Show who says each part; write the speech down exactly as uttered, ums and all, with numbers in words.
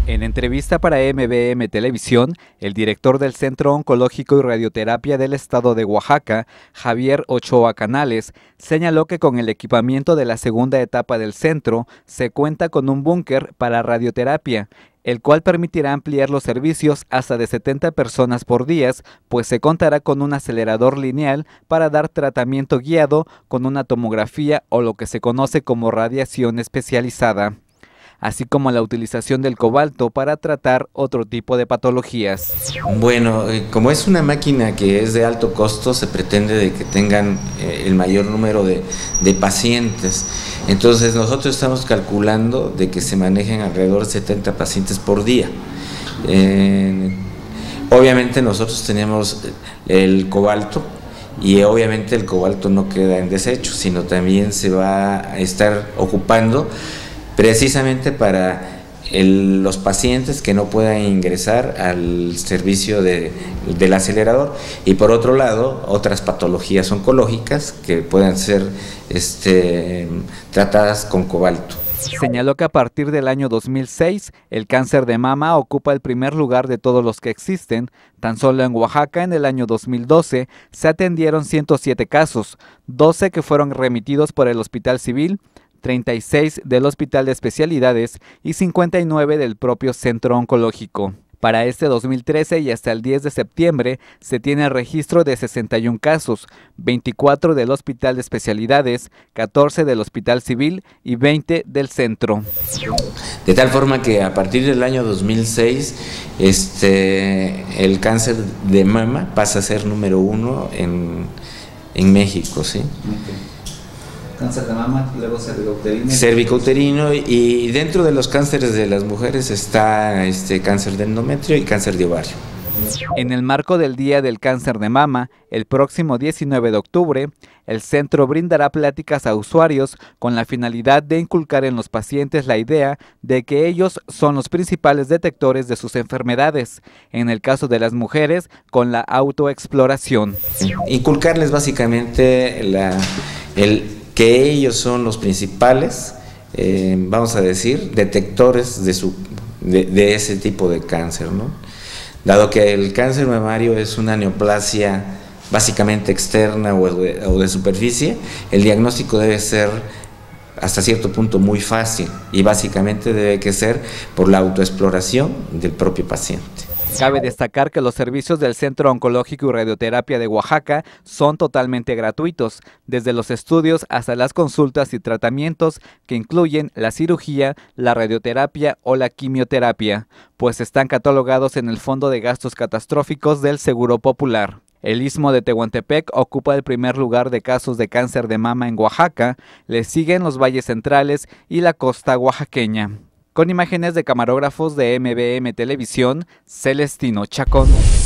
Speaker 1: En entrevista para M B M Televisión, el director del Centro Oncológico y Radioterapia del Estado de Oaxaca, Javier Ochoa Canales, señaló que con el equipamiento de la segunda etapa del centro se cuenta con un búnker para radioterapia, el cual permitirá ampliar los servicios hasta de setenta personas por día, pues se contará con un acelerador lineal para dar tratamiento guiado con una tomografía o lo que se conoce como radiación especializada, así como la utilización del cobalto para tratar otro tipo de patologías.
Speaker 2: Bueno, como es una máquina que es de alto costo, se pretende de que tengan eh, el mayor número de, de pacientes. Entonces nosotros estamos calculando de que se manejen alrededor de setenta pacientes por día. Eh, obviamente nosotros tenemos el cobalto, y obviamente el cobalto no queda en desecho, sino también se va a estar ocupando precisamente para el, los pacientes que no puedan ingresar al servicio de, del acelerador, y por otro lado otras patologías oncológicas que puedan ser este, tratadas con cobalto.
Speaker 1: Señaló que a partir del año dos mil seis, el cáncer de mama ocupa el primer lugar de todos los que existen. Tan solo en Oaxaca, en el año dos mil doce, se atendieron ciento siete casos, doce que fueron remitidos por el Hospital Civil, treinta y seis del Hospital de Especialidades y cincuenta y nueve del propio Centro Oncológico. Para este dos mil trece y hasta el diez de septiembre se tiene el registro de sesenta y un casos, veinticuatro del Hospital de Especialidades, catorce del Hospital Civil y veinte del Centro.
Speaker 2: De tal forma que a partir del año dos mil seis este, el cáncer de mama pasa a ser número uno en, en México, ¿sí? Okay.
Speaker 3: Cáncer de mama, luego cervicouterino.
Speaker 2: Cervicouterino, y dentro de los cánceres de las mujeres está este cáncer de endometrio y cáncer de ovario.
Speaker 1: En el marco del Día del Cáncer de Mama, el próximo diecinueve de octubre, el centro brindará pláticas a usuarios con la finalidad de inculcar en los pacientes la idea de que ellos son los principales detectores de sus enfermedades, en el caso de las mujeres, con la autoexploración.
Speaker 2: Inculcarles básicamente la, el que ellos son los principales, eh, vamos a decir, detectores de, su, de, de ese tipo de cáncer, ¿no? Dado que el cáncer mamario es una neoplasia básicamente externa o de, o de superficie, el diagnóstico debe ser hasta cierto punto muy fácil, y básicamente debe que ser por la autoexploración del propio paciente.
Speaker 1: Cabe destacar que los servicios del Centro Oncológico y Radioterapia de Oaxaca son totalmente gratuitos, desde los estudios hasta las consultas y tratamientos que incluyen la cirugía, la radioterapia o la quimioterapia, pues están catalogados en el Fondo de Gastos Catastróficos del Seguro Popular. El Istmo de Tehuantepec ocupa el primer lugar de casos de cáncer de mama en Oaxaca, le siguen los valles centrales y la costa oaxaqueña. Con imágenes de camarógrafos de M B M Televisión, Celestino Chacón.